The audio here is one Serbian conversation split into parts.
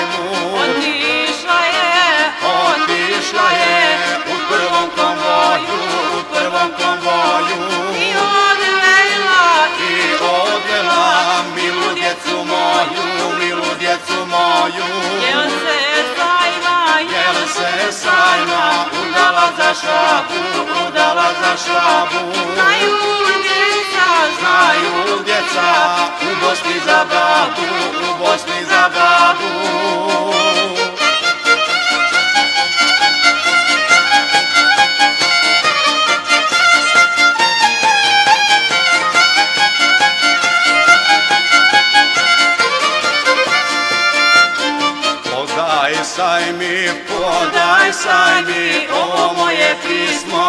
sajmu. Otišla je u prvom konvoju, i odvela milu djecu moju. Jel se sajma udala za švabu. Znaju djeca u Bosni za babu. Podaj sajmi, ovo moje pismo.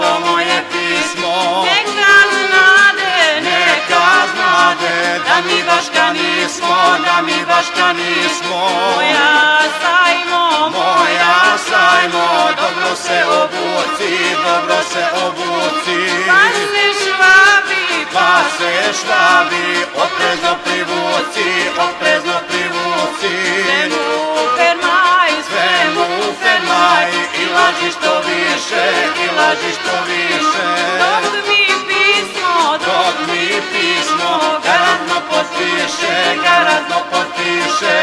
Neka znade da mi Baška nismo. Moja sajmo, dobro se obuci. Pa se švabi, oprezno privuci. Fermaj i laži što više. Dok mi pismo garantno potpiše.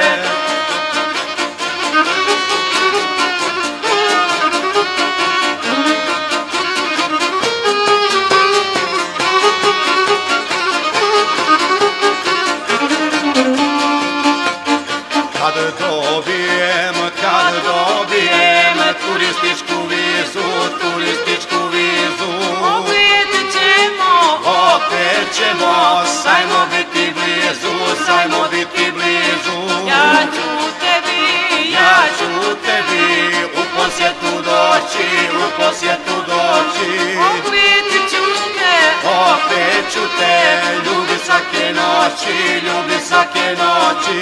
Kad dobijem turističku vizu. Opet ćemo sajmo biti blizu. Ja ću tebi u posjetu doći. Opet ću te ljubit svake noći.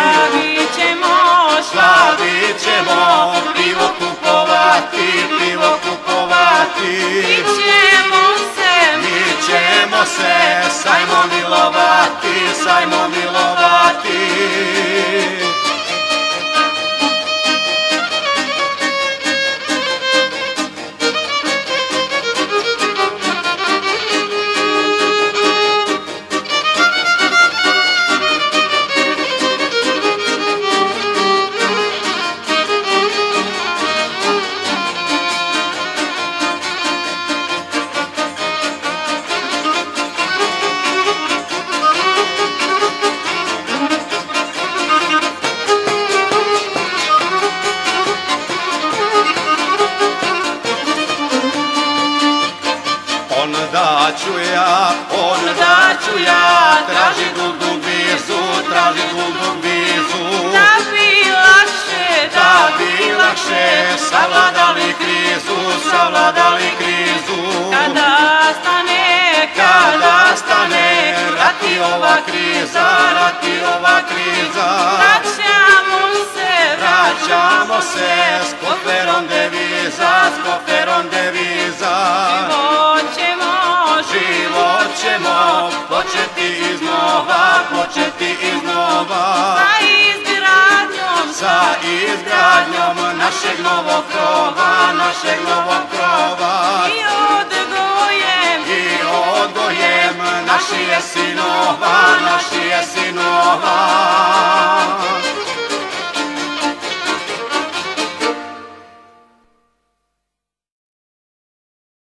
Slavit ćemo, pivo kupovati. Mi ćemo se sajmo milovati. Onda ću ja traži dug vizu. Da bi lakše savladali krizu. Kada stane rati ova kriza. Vraćamo se s koferom deviza. Život ćemo početi iznova. Sa izgradnjom našeg novog krova. I odgojem naših sinova.